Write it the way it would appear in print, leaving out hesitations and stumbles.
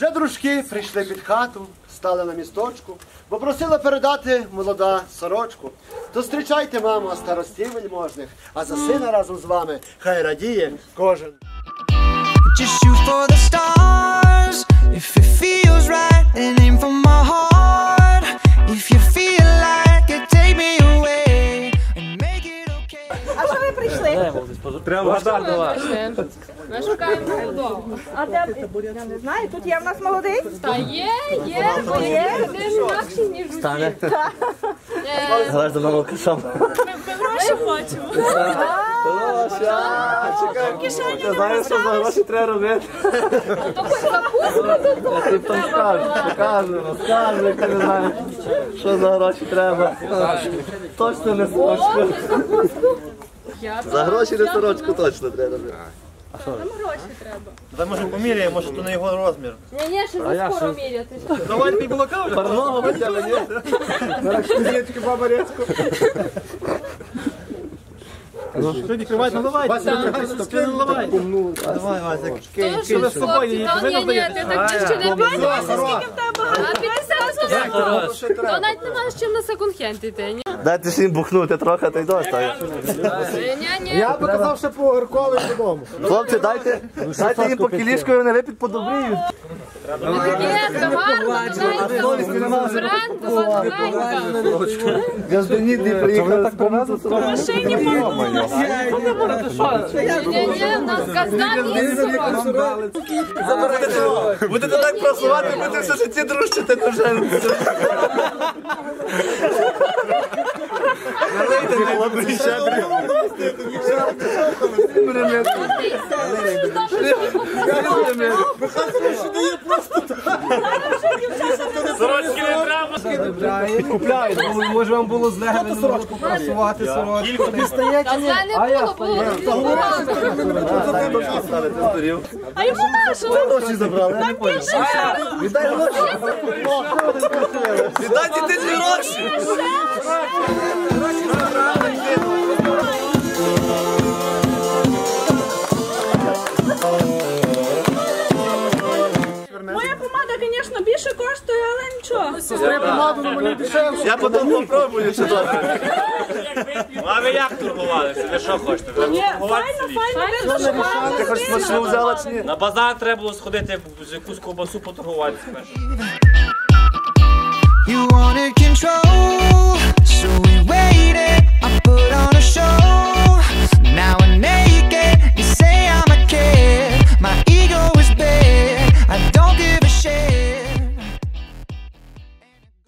Вже дружки прийшли під хату, стали на місточку, бо просила передати молода сорочку. То зустрічайте, мамо, старостів вельможних, а за сина разом з вами хай радіє кожен. Just shoot for the stars. If it feels right, then aim for my heart. If you feel like it, take me away and make it okay. А що ви прийшли? Треба гадати до вас. Ми шукаємо молодого. А де? Я не знаю, тут є в нас молодий? Та є, не інакше, ніж усі. Стане. Галаш до нового кашам. Ми гроші хочемо. Я знаю, що за гроші треба робити. То хоч запуску, Ти б там скажу, розкажу, як я не знаю, що за гроші треба. Точно не сорочку. За гроші не сорочку точно треба робити. Там гроші треба. Давай, може, поміряємо, може, то на його розмір. Ні, ще не скоро міряти. Давай тобі молока вже. Парного хоча б, ні? Зараз кузнечки, баба Рецьку. Що відкривати? Ну давай, ти не наливай. Давай, Вася, кинь з собою її. Ні, ти так чи не бачиш, скільки в тебе? А підписалися? То навіть немає з чим на секонд-хенд йти, ні? Дайте ж їм бухнути трохи, та й досить. Ні. Я би казав, що по Горкові додому. Хлопці, дайте їм по кілішкою, вони вип'ють подобріють. Є, гарно, Газдані не приїхали з комнату. машині Ні, в нас казна місце. Будете так просувати, будете все житті дружчити, то вже. Налийте, не хлопці, ще Сорочки не треба. Підкупляють, може вам було зле, ви не могли попрасувати сорочку. Та зле не було. А йому нашу. гроші забрали, я не понял. Віддай гроші. Віддайте ти ці гроші. Моя помада, звісно, більше коштує, але нічого. Я помаду на мені дешевше. Я потім попробую, що добре. А ви як торгувалися? Ви що хочете? Ні, файно, видно, Ти хоч смачну взяла чи ні? На базар треба було сходити, якусь ковбасу поторгуватися перше. You wanted control, so we waited. I put on a show.